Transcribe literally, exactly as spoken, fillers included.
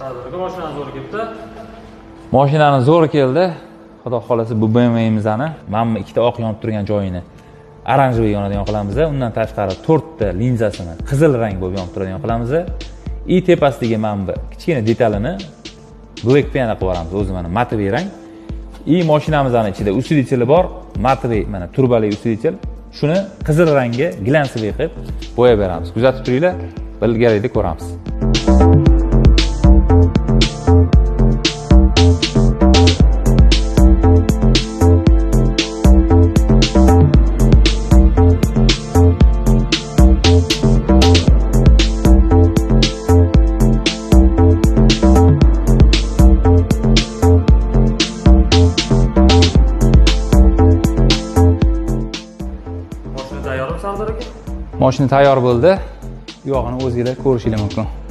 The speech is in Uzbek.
Sardor aka, mashinani zo'r kelibdi. Mashinani zo'r keldi. Xudo xolasa bu B M W'imizni mana bu ikkita oq yonib turgan joyini oranjoviy yonadigan qilamiz. Undan tashqari to'rtta linzasini qizil rang bo'lib yonib turadigan qilamiz. I tepasidagi mana bu kichkina detalini black piano qilib yuboramiz. O'zi mana matoviy rang. I mashinamizning ichida usilichili bor, matoviy mana turbali usilichil. Shuni qizil rangga glansiviy qilib bo'yab beramiz. Kuzatib turinglar, bilgalikda ko'ramiz. Mashina tayyormi Sardor aka? Mashina tayyor bo'ldi. Bu yog'ini o'zingizlar ko'rishingiz mumkin.